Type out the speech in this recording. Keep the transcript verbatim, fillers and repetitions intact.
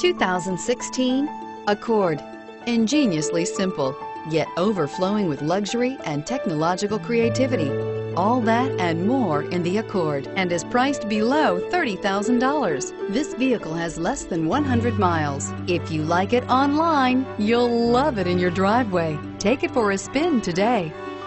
two thousand sixteen Accord. Ingeniously simple, yet overflowing with luxury and technological creativity. All that and more in the Accord, and is priced below thirty thousand dollars. This vehicle has less than one hundred miles. If you like it online, you'll love it in your driveway. Take it for a spin today.